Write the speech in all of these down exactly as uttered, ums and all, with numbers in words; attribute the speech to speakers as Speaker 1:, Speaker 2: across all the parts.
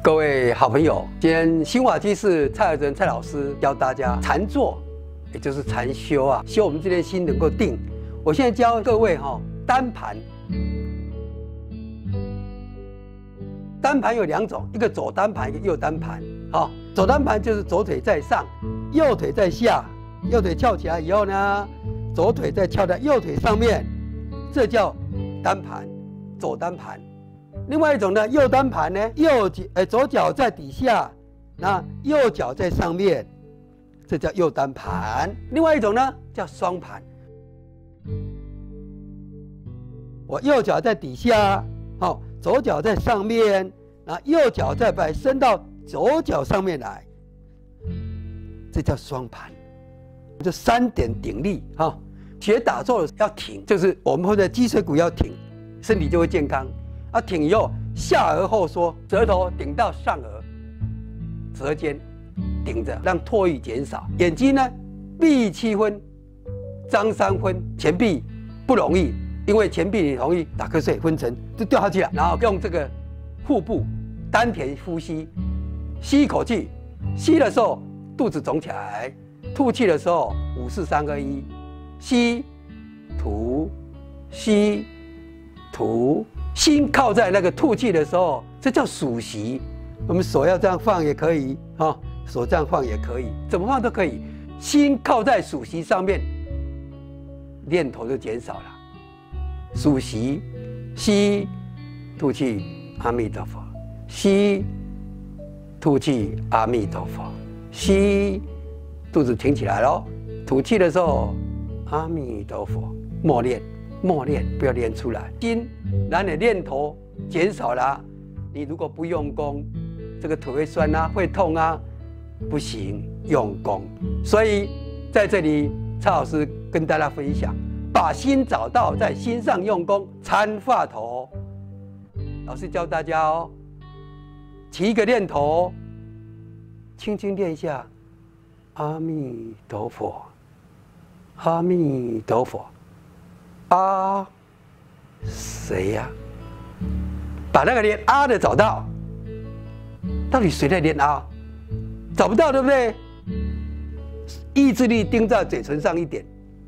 Speaker 1: 各位好朋友，今天新瓦居士蔡尔仁蔡老师教大家禅坐，也就是禅修啊，修我们这颗心能够定。我现在教各位哈、哦、单盘，单盘有两种，一个左单盘，一个右单盘。好、哦，左单盘就是左腿在上，右腿在下，右腿翘起来以后呢，左腿再翘在右腿上面，这叫单盘，左单盘。另外一种呢，右单盘呢，右脚呃左脚在底下，那右脚在上面，这叫右单盘。另外一种呢，叫双盘。我右脚在底下，好、哦，左脚在上面，那右脚再把伸到左脚上面来，这叫双盘。这三点鼎立哈、哦。学打坐的要挺，就是我们会的脊髓骨要挺，身体就会健康。啊，挺以后下颚后缩，舌头顶到上颚，舌尖顶着，让唾液减少。眼睛呢，闭七分，张三分。前臂不容易，因为前臂你容易打瞌睡、昏沉，就掉下去了。然后用这个腹部丹田呼吸，吸一口气，吸的时候肚子肿起来，吐气的时候五四三二一，吸吐吸吐。心靠在那个吐气的时候，这叫数息。我们手要这样放也可以啊、哦，手这样放也可以，怎么放都可以。心靠在数息上面，念头就减少了。数息，吸，吐气，阿弥陀佛；吸，吐气，阿弥陀佛；吸，肚子挺起来咯。吐气的时候，阿弥陀佛，默念。默念，不要念出来。心，然后你念头减少了，你如果不用功，这个腿会酸啊，会痛啊，不行，用功。所以在这里，蔡老师跟大家分享，把心找到，在心上用功，参话头。老师教大家哦，起一个念头，轻轻念一下，阿弥陀佛，阿弥陀佛。啊，谁呀、啊？把那个念啊的找到，到底谁在念啊？找不到，对不对？意志力盯在嘴唇上一点，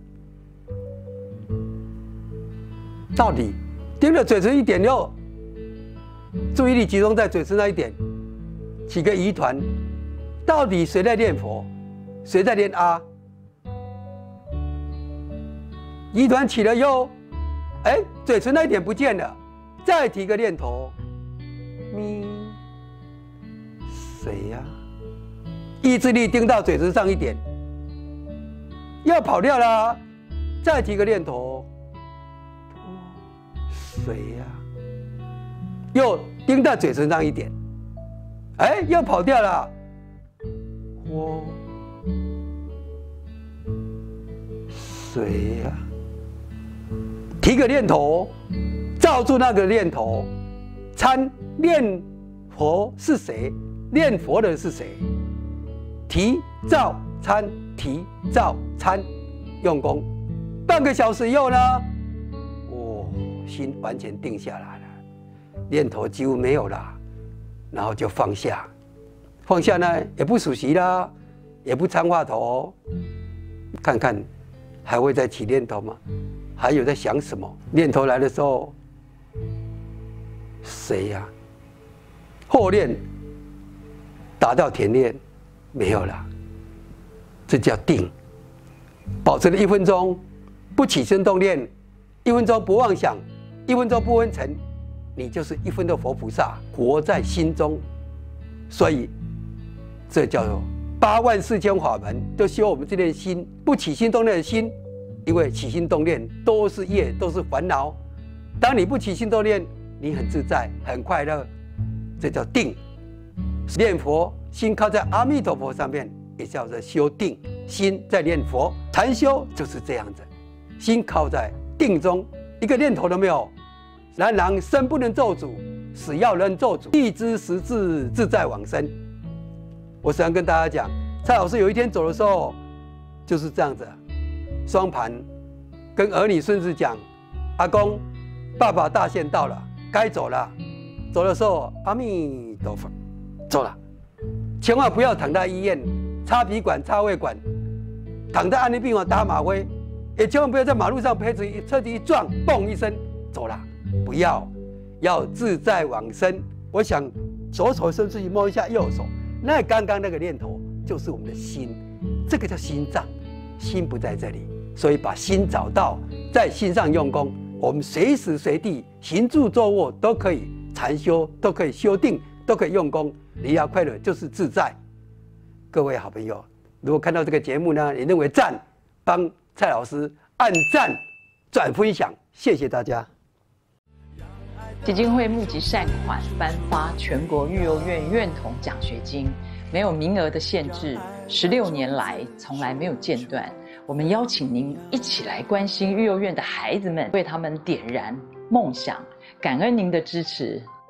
Speaker 1: 到底盯着嘴唇一点后，注意力集中在嘴唇那一点，起个疑团，到底谁在念佛？谁在念啊？疑团起了以后，哎，嘴唇那一点不见了，再提个念头，咪，谁呀、啊？意志力盯到嘴唇上一点，要跑掉了，再提个念头，谁呀、啊？又盯到嘴唇上一点，哎，又跑掉了，我，谁呀、啊？提个念头，照住那个念头，参念佛是谁？念佛的是谁？提照参，提照参，用功。半个小时以后呢，哦，心完全定下来了，念头几乎没有了，然后就放下。放下呢，也不数息啦，也不参话头，看看还会再起念头吗？还有在想什么？念头来的时候，谁呀、啊？后念达到田念，没有了，这叫定。保持了一分钟，不起心动念，一分钟不妄想，一分钟不昏沉，你就是一分的佛菩萨，活在心中。所以，这叫做八万四千法门，就修我们这念心，不起心动念的心。因为起心动念都是业，都是烦恼。当你不起心动念，你很自在，很快乐，这叫定。念佛，心靠在阿弥陀佛上面，也叫做修定。心在念佛，禅修就是这样子，心靠在定中，一个念头都没有。然然生不能做主，死要能做主，地知时至，自在往生。我常跟大家讲，蔡老师有一天走的时候，就是这样子。双盘，跟儿女孙子讲：“阿公，爸爸大限到了，该走了。”走的时候，阿弥陀佛， 走了。千万不要躺在医院插鼻管、插胃管，躺在安宁病房打吗啡，也千万不要在马路上陪着车子一撞，嘣一声走了。不要，要自在往生。我想左手伸出去摸一下右手，那刚刚那个念头就是我们的心，这个叫心脏。心不在这里，所以把心找到，在心上用功，我们随时随地行住坐卧都可以禅修，都可以修定，都可以用功。离要快乐就是自在。各位好朋友，如果看到这个节目呢，你认为赞，帮蔡老师按赞、转分享，谢谢大家。
Speaker 2: 基金会募集善款，颁发全国育幼院院童奖学金，没有名额的限制，十六年来从来没有间断。我们邀请您一起来关心育幼院的孩子们，为他们点燃梦想。感恩您的支持，